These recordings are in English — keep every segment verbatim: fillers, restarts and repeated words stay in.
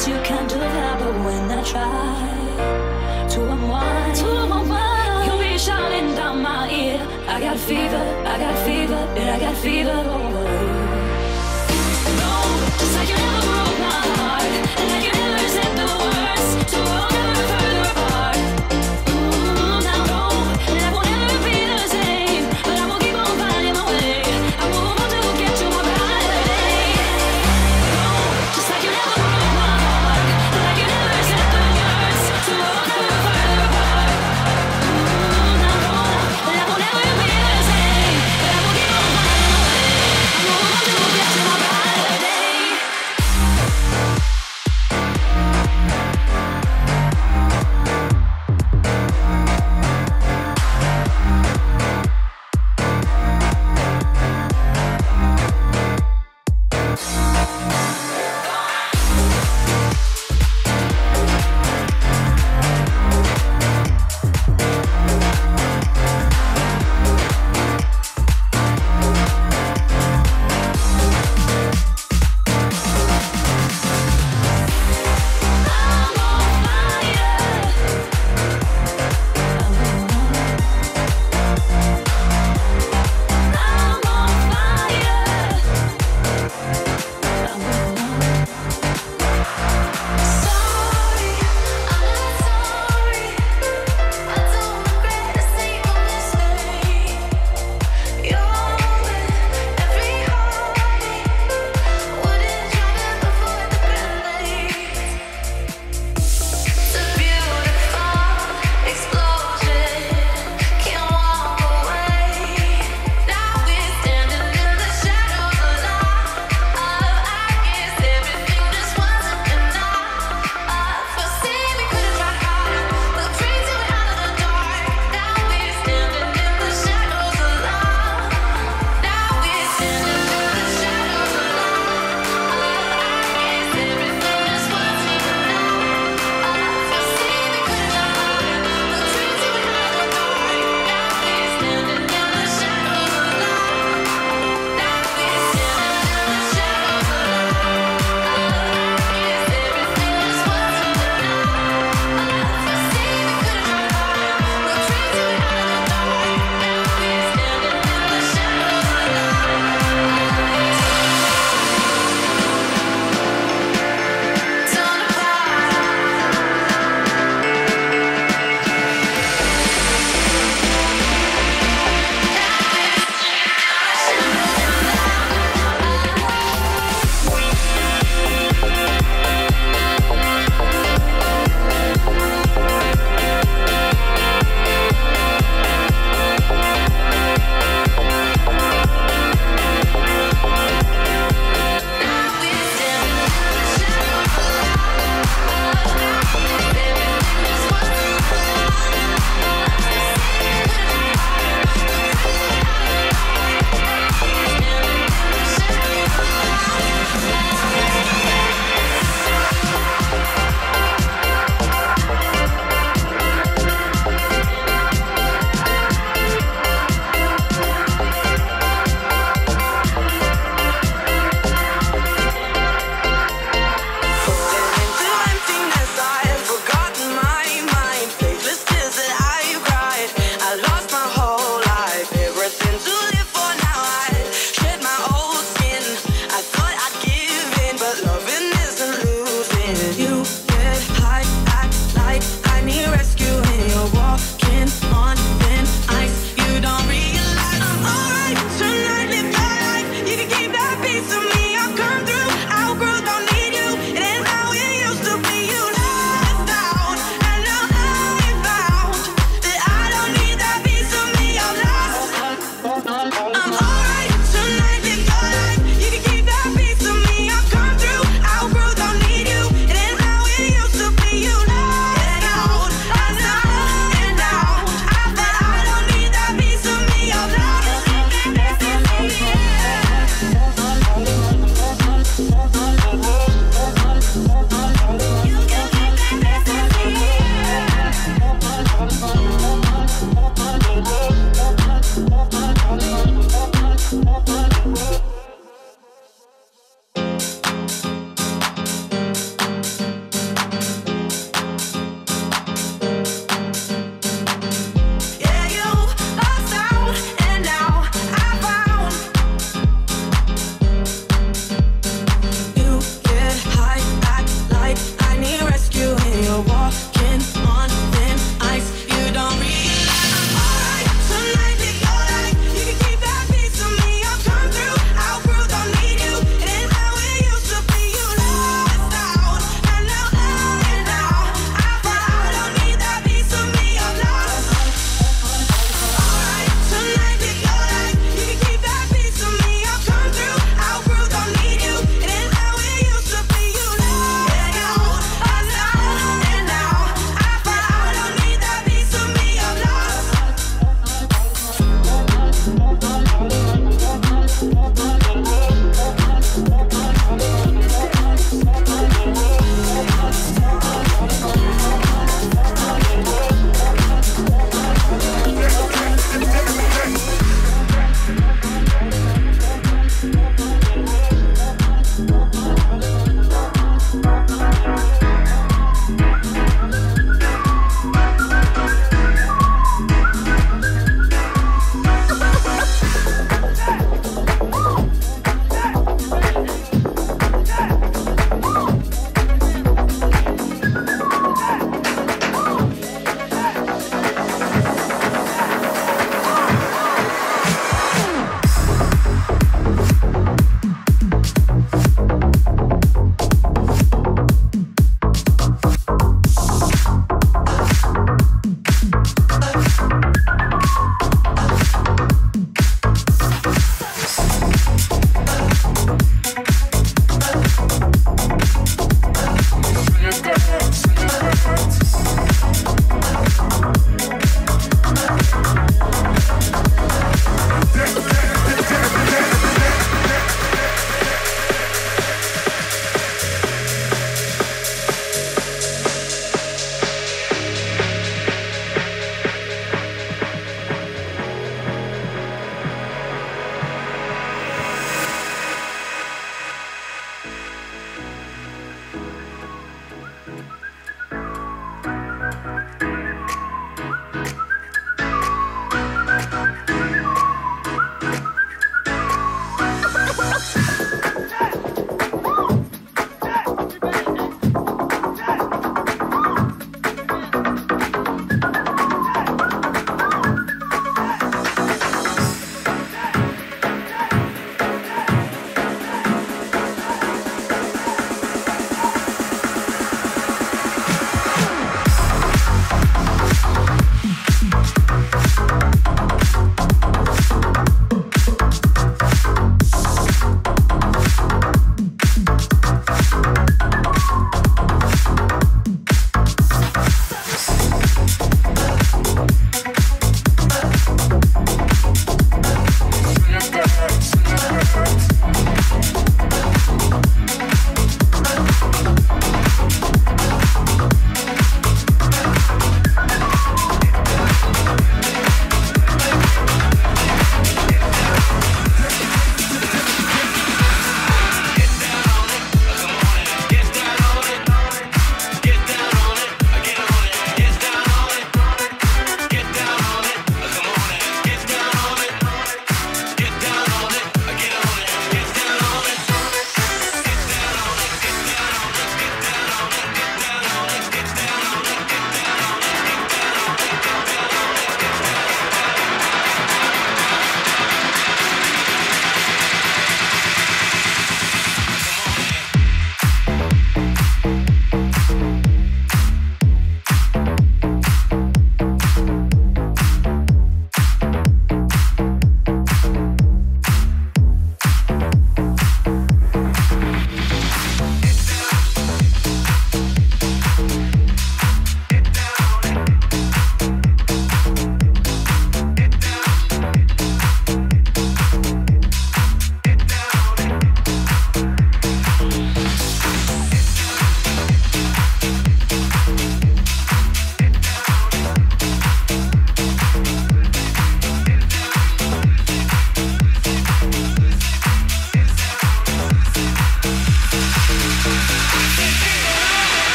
words you can't do that, but when I try to unwind, to unwind, you'll be shouting down my ear. I got fever, I got fever, yeah, I got fever over you. No, just like you never broke my heart, and like you never said the words, so we'll never further apart. Mm, now no, life will never be the same, but I will keep on finding my way. I will move on to get to my Friday. No, just like you never broke my heart, and like you never said the words, so we'll never further apart. Mm, now no, life will never be the same, but I will keep on finding my way.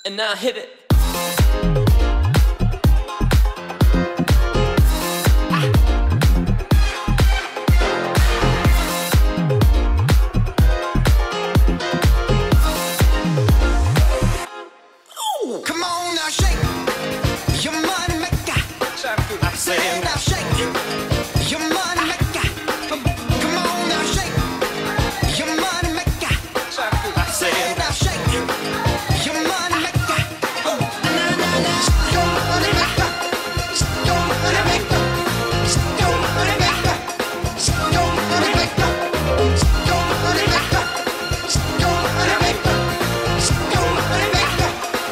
And now hit it. Come on now, shake your money maker. I said now shake your money maker. Come on now, shake your money maker. I said now shake your money maker. Na na na, your money maker, your money maker, your money maker, your money maker, your money maker, your money maker, your money maker.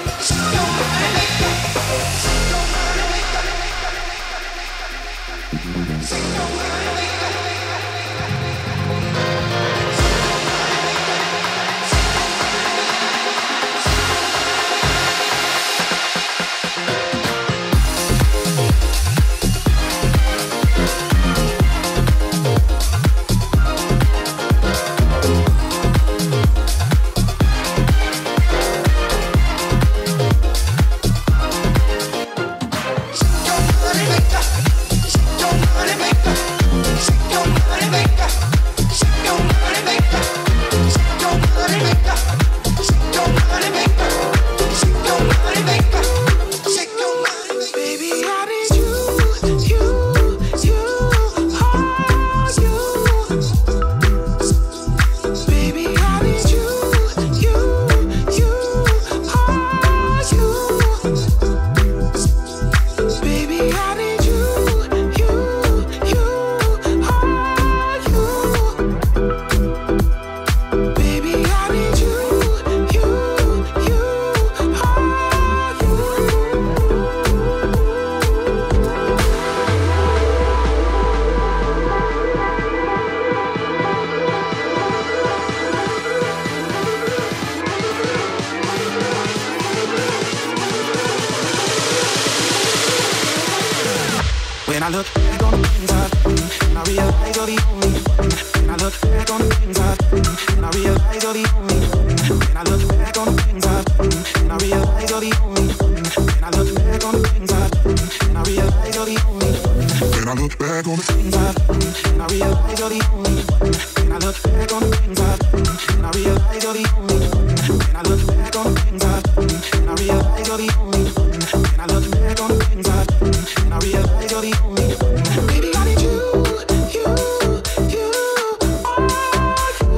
When I look back on the things I've done, and I realize you're the only one. When I look back on the things I've done, and I realize you're the only one. When I look back on the things I've done, and I realize you're the only one. When I look back on the things I've done, and I realize you're the only one. When I look back on the things I've done, and I realize you're the only one. When I look back on the things I've done, and I realize you're the only one. When I look back on the things I've done, and I realize you're the only one. When I look back on the things I've done, and I realize you're the only one. Baby, I need you, you, you, oh, you.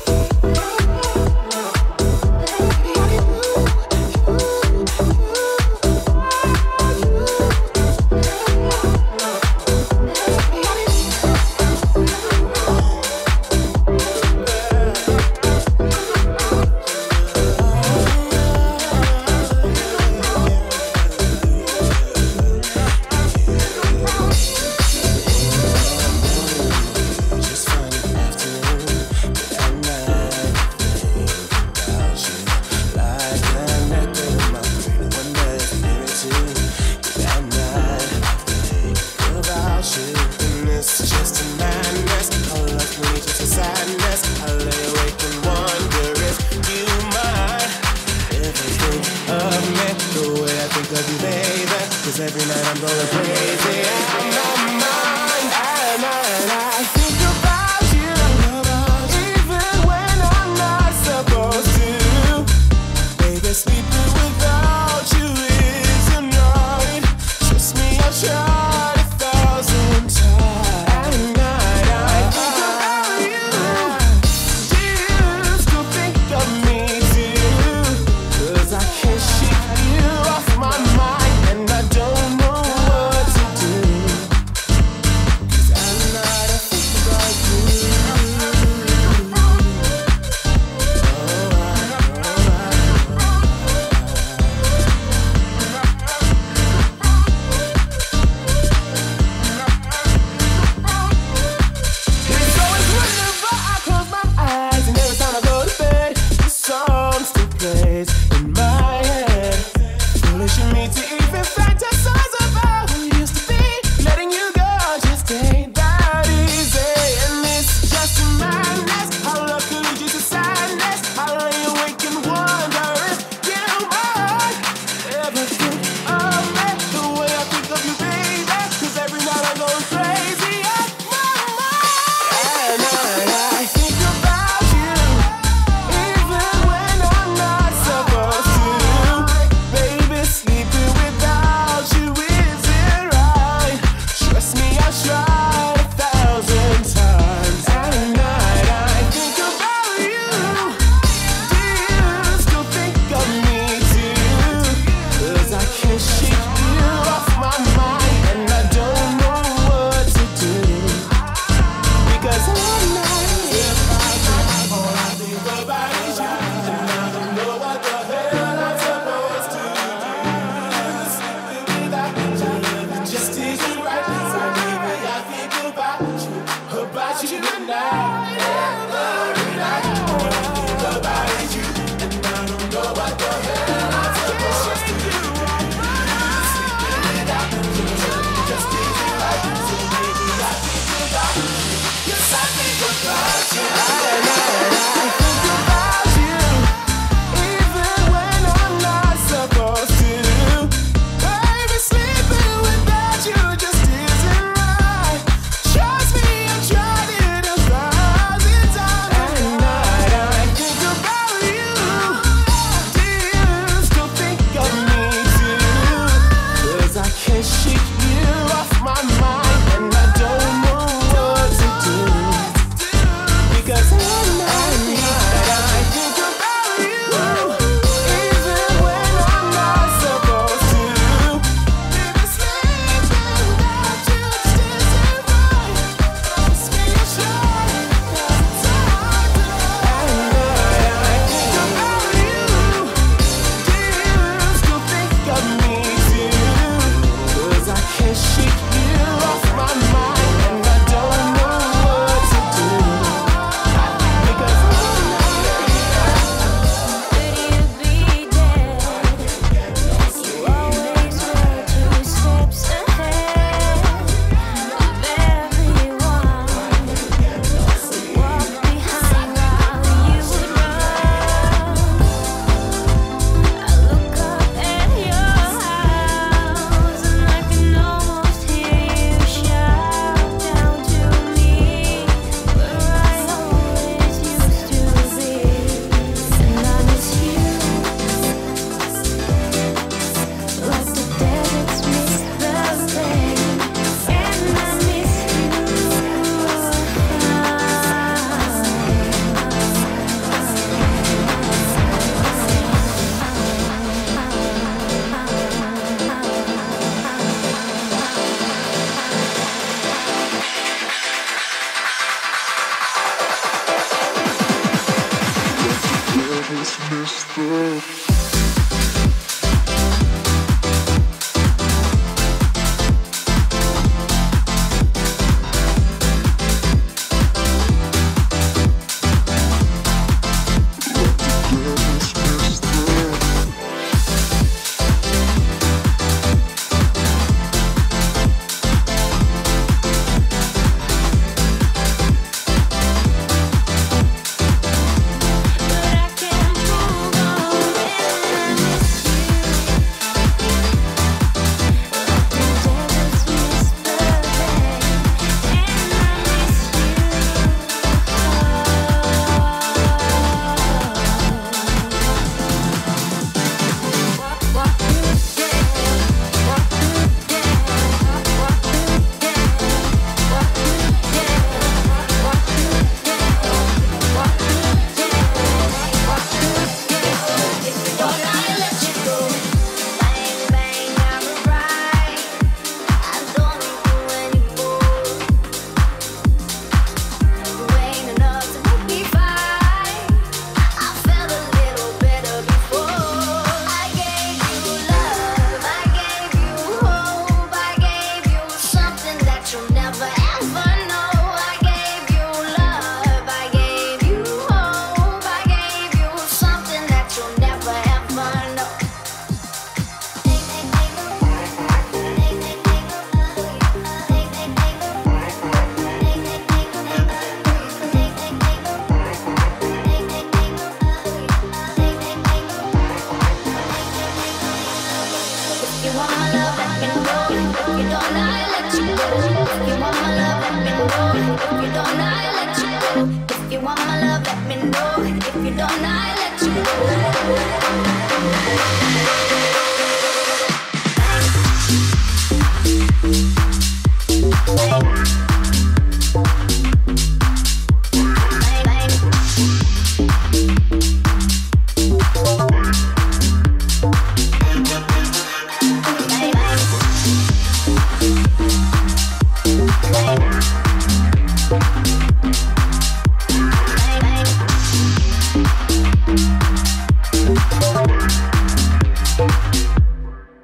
Baby, I need you, you, you, oh, you. Every night I'm going crazy out my mind, and I, I think about you, even when I'm not supposed to. Baby, sleeping without you is a night. Trust me, I've tried a thousand times. At night I think about you. Do you still think of me too? 'Cause I can't shake you off my mind, and I don't know what to do. 'Cause at night I think about you. It's always whenever I close my eyes, and every time I go to bed, the song still plays in my head. Foolish of me to even fantasize about who used to be. Letting you go just ain't that easy. And it's just a madness. How love could lead you to sadness. I lay awake and wonder if you are.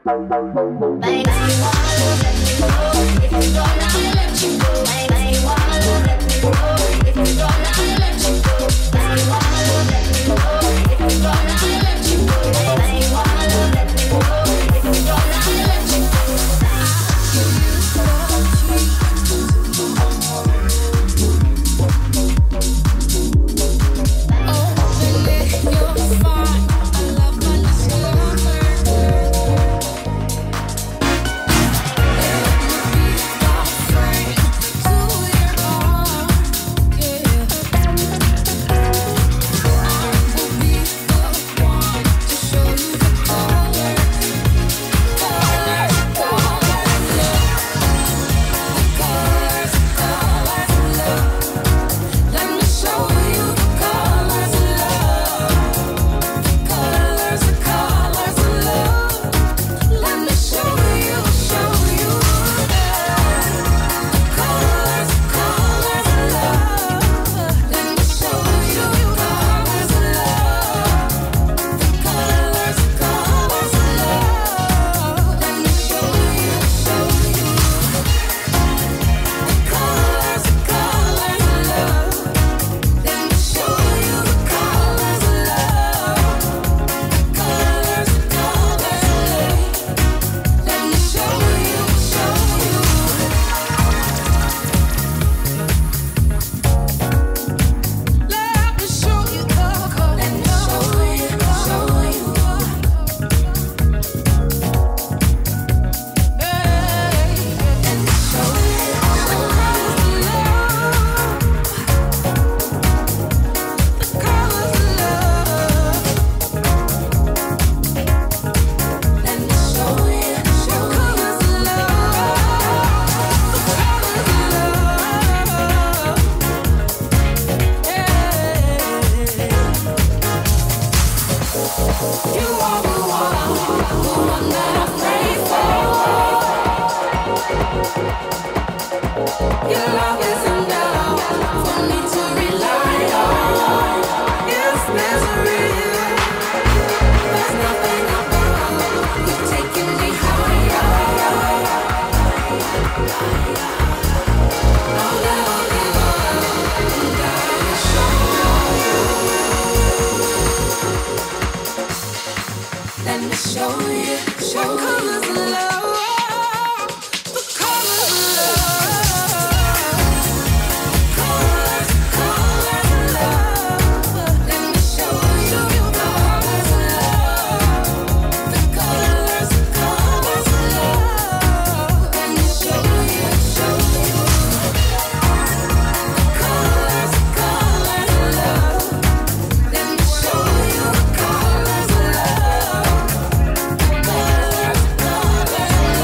Colors, colors, love.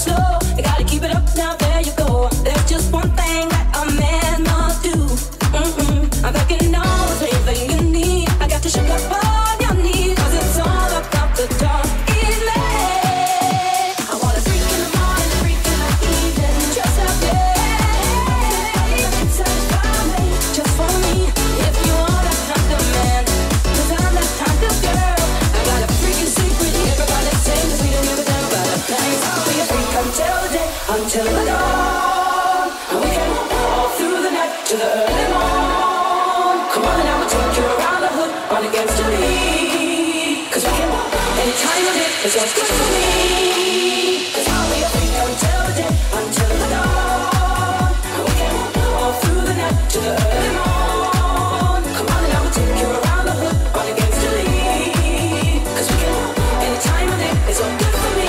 slow. You gotta keep it up now, there you go. There's just one thing that a man must do. Mm-mm. I'm thinking always anything you need. I got to shake up on your knees, cause it's all about the dark. Until the dawn, and we can all through the night to the early morn. Come on and I will take you around the hood, run against the lead. Cause we can walk any time of it, it's what's good for me. Cause I'll be a freak until the day, until the dawn. And we can all through the night to the early morn. Come on and I will take you around the hood, run against the lead. Cause we can walk any time of it, it's what's good for me.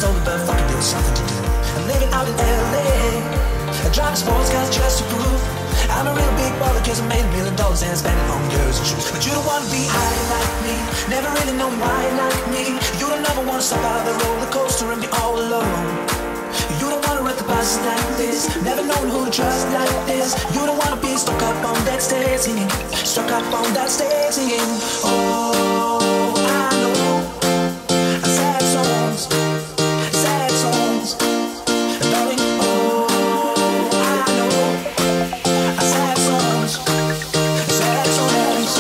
older, but fuck it, there was something to do. I'm living out in L A, I drive a sports car just to prove I'm a real big baller, cause I made a million dollars and spent it on girls and shoes. But you don't wanna be high like me, never really know why like me. You don't ever wanna stop by the roller coaster and be all alone. You don't wanna ride the bus like this, never known who to trust like this. You don't wanna be stuck up on that stage singing, stuck up on that stage singing. Oh, I know sad songs, sad songs, darling. Oh, I know sad songs, sad songs.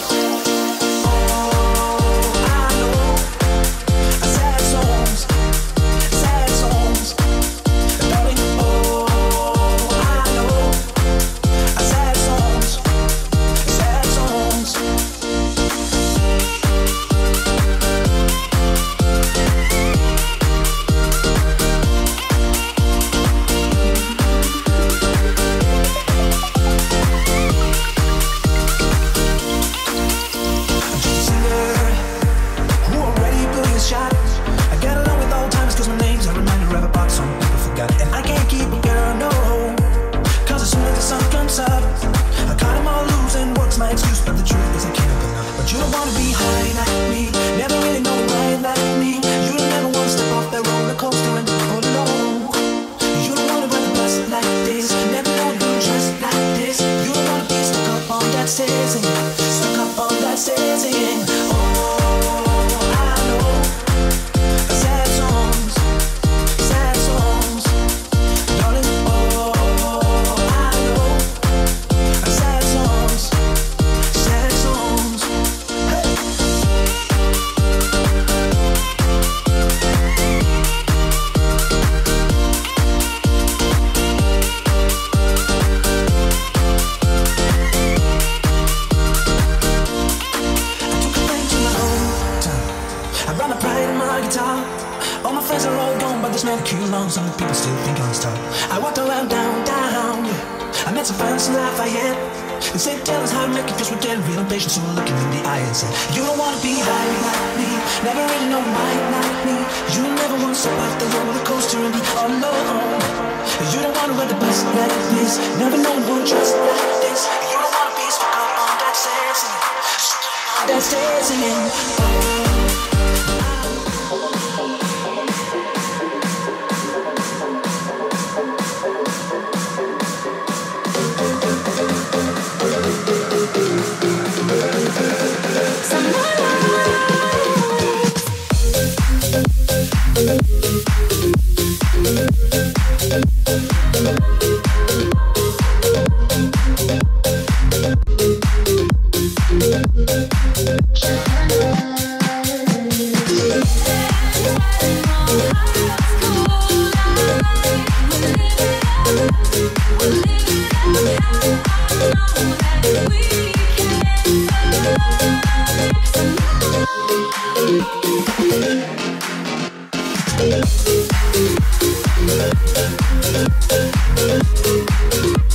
Oh, I know sad songs, sad songs. Darling, oh, I know sad songs, sad songs. I'm just a singer who already blew his shot. I get along with old timers cause my name's a reminder of a box some people forgot. And I can't keep a girl, no, cause as soon as the sun comes up I cut them all loose and work's my excuse. But the truth is I can't open up. But you don't wanna be high like me, never really know right like me. You don't ever wanna step off that roller coaster and go alone. You don't wanna ride the bus like this, never know who just like this. You don't wanna be stuck up on that stage singing, stuck up on that stage singing. Oh, I know sad songs, sad songs, darling. Oh, I know sad songs, sad songs. Hey. I took a plane to my hometown. I brought my pride and my guitar. All my friends are all gone, but there's many cute long. Some people still think I'm a star. I walked around downtown, yeah. I met some friends in Lafayette. They said, tell us how to make it, cause we're getting real impatient. So we're looking in the eye and said, you don't wanna be high like me, never really know why like me. You never wanna step off the roller coaster and be all alone. You don't wanna ride the bus like this, never known who to trust like this. You don't wanna be stuck up on that stage singing, stuck up on that stage singing. We'll be right back.